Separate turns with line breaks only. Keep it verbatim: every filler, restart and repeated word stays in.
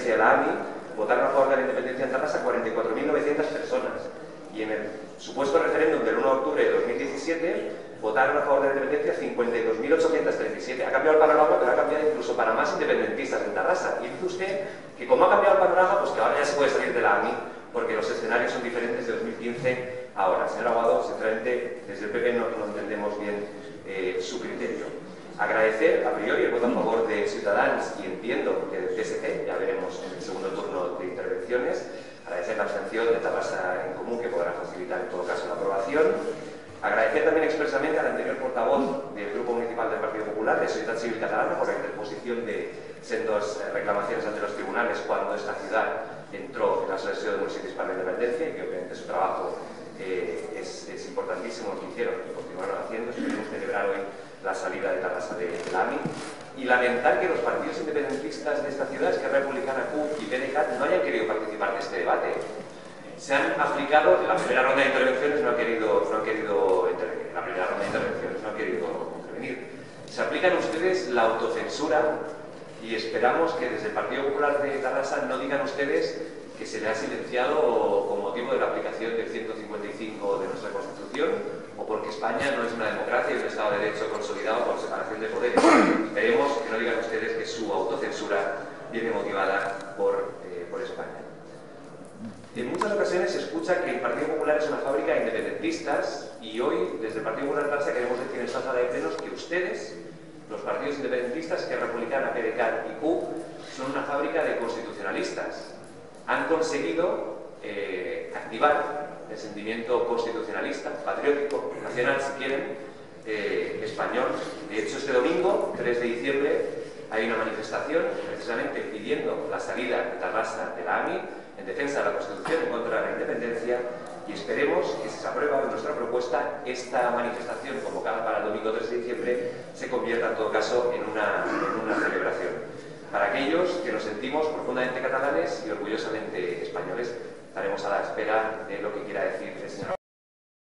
independencia de la A M I, votaron a favor de la independencia en Tarrasa cuarenta y cuatro mil novecientas personas. Y en el supuesto referéndum del uno de octubre de dos mil diecisiete votaron a favor de la independencia cincuenta y dos mil ochocientos treinta y siete. Ha cambiado el panorama, pero ha cambiado incluso para más independentistas en Tarrasa. Y dice usted que como ha cambiado el panorama, pues que ahora ya se puede salir de la A M I, porque los escenarios son diferentes de dos mil quince a ahora. Señor Aguado, sinceramente, desde el P P no, no entendemos bien eh, su criterio. Agradecer a priori el voto a favor de Ciudadanos y entiendo que del P S C, ya veremos en el segundo turno de intervenciones. Agradecer la abstención de Tarrasa en Común, que podrá facilitar en todo caso la aprobación. Agradecer también expresamente al anterior portavoz del Grupo Municipal del Partido Popular, de Sociedad Civil Catalana, por la interposición de sendos reclamaciones ante los tribunales cuando esta ciudad entró en la Asociación de Municipios para la Independencia, y que obviamente su trabajo eh, es, es importantísimo, lo que hicieron y continuaron haciendo. Esperemos celebrar hoy la salida de Tarrasa de, de la A M I. Y lamentar que los partidos independentistas de esta ciudad, Esquerra Republicana, C U y P D C A T, no hayan querido participar de este debate. Se han aplicado, en la primera ronda de intervenciones no han querido, no han querido intervenir, en la primera ronda de intervenciones no han querido intervenir. Se aplican ustedes la autocensura y esperamos que desde el Partido Popular de Tarrasa no digan ustedes que se le ha silenciado con motivo de la aplicación del ciento cincuenta y cinco de nuestra Constitución o porque España no es una democracia y un Estado de Derecho consolidado con separación de poderes. Esperemos que no digan ustedes que su autocensura viene motivada por, eh, por España. En muchas ocasiones se escucha que el Partido Popular es una fábrica de independentistas y hoy, desde el Partido Popular de Tarrasa, queremos decir en esta sala de plenos que ustedes, los partidos independentistas, que Republicana, P D C A T y C U, son una fábrica de constitucionalistas. Han conseguido eh, activar el sentimiento constitucionalista, patriótico, nacional, si quieren, eh, español. De hecho, este domingo, tres de diciembre, hay una manifestación precisamente pidiendo la salida de Tarrasa de la A M I en defensa de la Constitución, en contra de la independencia, y esperemos que si se aprueba nuestra propuesta, esta manifestación convocada para el domingo tres de diciembre se convierta en todo caso en una, en una celebración. Para aquellos que nos sentimos profundamente catalanes y orgullosamente españoles, estaremos a la espera de lo que quiera decir